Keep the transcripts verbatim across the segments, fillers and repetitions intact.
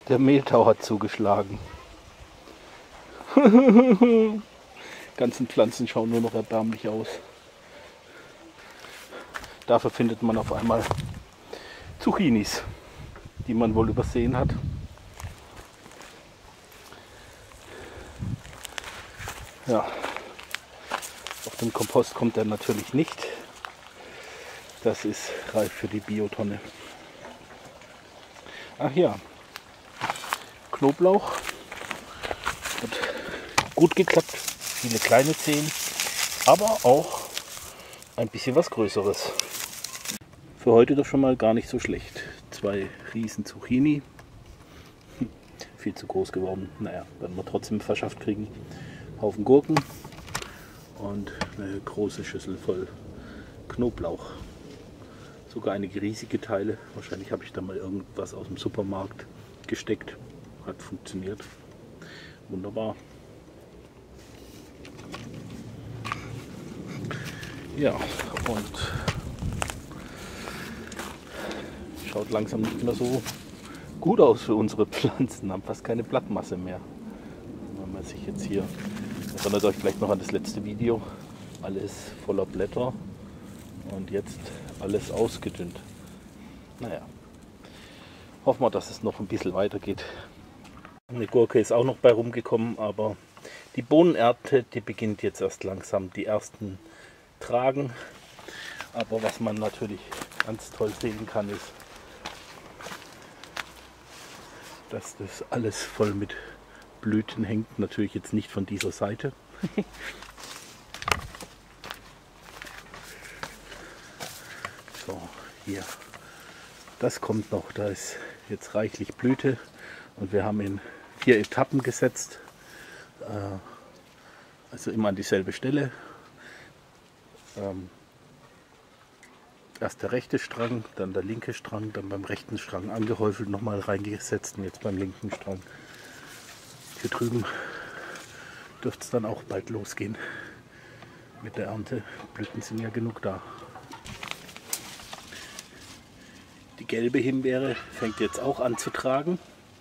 Der Mehltau hat zugeschlagen. Die ganzen Pflanzen schauen nur noch erbärmlich aus. Dafür findet man auf einmal Zucchinis, die man wohl übersehen hat. Ja, auf den Kompost kommt er natürlich nicht. Das ist reif für die Biotonne. Ach ja, Knoblauch hat gut geklappt. Viele kleine Zehen, aber auch ein bisschen was Größeres. Für heute doch schon mal gar nicht so schlecht. Zwei riesen Zucchini. Hm, viel zu groß geworden. Naja, werden wir trotzdem verschafft kriegen. Haufen Gurken und eine große Schüssel voll Knoblauch. Sogar einige riesige Teile. Wahrscheinlich habe ich da mal irgendwas aus dem Supermarkt gesteckt. Hat funktioniert. Wunderbar. Ja, und schaut langsam nicht mehr so gut aus für unsere Pflanzen. Haben fast keine Blattmasse mehr. Wenn man sich jetzt hier, erinnert euch vielleicht noch an das letzte Video, alles voller Blätter und jetzt alles ausgedünnt. Naja, hoffen wir, dass es noch ein bisschen weitergeht. Eine Gurke ist auch noch bei rumgekommen, aber die Bohnenernte, die beginnt jetzt erst langsam. Die ersten tragen, aber was man natürlich ganz toll sehen kann, ist, dass das alles voll mit Blüten hängt. Natürlich jetzt nicht von dieser Seite. So, hier. Das kommt noch. Da ist jetzt reichlich Blüte und wir haben in vier Etappen gesetzt. Also immer an dieselbe Stelle. Ähm, erst der rechte Strang, dann der linke Strang, dann beim rechten Strang angehäufelt, nochmal reingesetzt und jetzt beim linken Strang. Hier drüben dürfte es dann auch bald losgehen mit der Ernte. Blüten sind ja genug da. Die gelbe Himbeere fängt jetzt auch an zu tragen.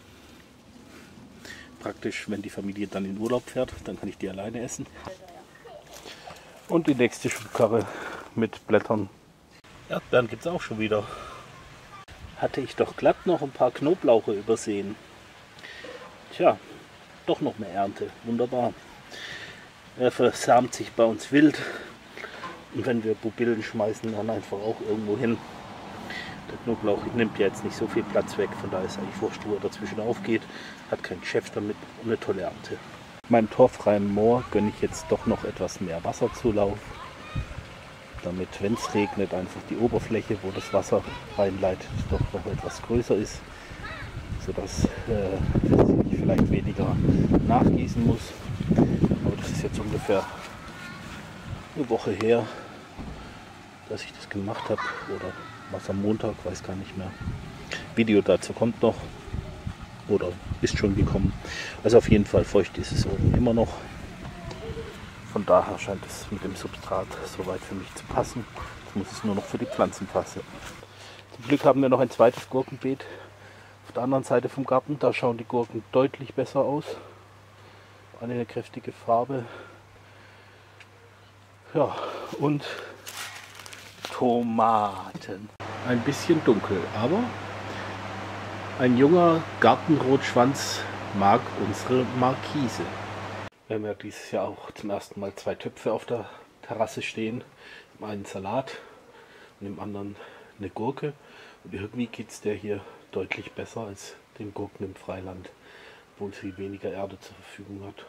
Praktisch, wenn die Familie dann in Urlaub fährt, dann kann ich die alleine essen. Und die nächste Schubkarre mit Blättern. Erdbeeren gibt es auch schon wieder. Hatte ich doch glatt noch ein paar Knoblauche übersehen. Tja, doch noch eine Ernte. Wunderbar. Er versamt sich bei uns wild. Und wenn wir Pupillen schmeißen, dann einfach auch irgendwo hin. Der Knoblauch nimmt ja jetzt nicht so viel Platz weg. Von daher ist eigentlich wurscht, wo er dazwischen aufgeht. Hat keinen Chef damit. Eine tolle Ernte. Meinem torfreien Moor gönne ich jetzt doch noch etwas mehr Wasserzulauf, damit, wenn es regnet, einfach die Oberfläche, wo das Wasser reinleitet, doch noch etwas größer ist, sodass äh, ich vielleicht weniger nachgießen muss. Aber das ist jetzt ungefähr eine Woche her, dass ich das gemacht habe, oder was am Montag, weiß gar nicht mehr. Video dazu kommt noch. Oder ist schon gekommen. Also auf jeden Fall feucht ist es oben immer noch. Von daher scheint es mit dem Substrat soweit für mich zu passen. Jetzt muss es nur noch für die Pflanzen passen. Zum Glück haben wir noch ein zweites Gurkenbeet auf der anderen Seite vom Garten. Da schauen die Gurken deutlich besser aus. Eine kräftige Farbe. Ja, und Tomaten. Ein bisschen dunkel, aber ein junger Gartenrotschwanz mag unsere Markise. Wir haben ja dieses Jahr auch zum ersten Mal zwei Töpfe auf der Terrasse stehen. Im einen Salat und im anderen eine Gurke. Und irgendwie geht es der hier deutlich besser als den Gurken im Freiland, obwohl sie weniger Erde zur Verfügung hat.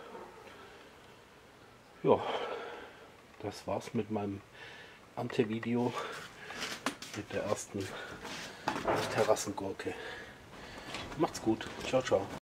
Ja, das war's mit meinem Erntevideo mit der ersten Terrassengurke. Macht's gut. Ciao, ciao.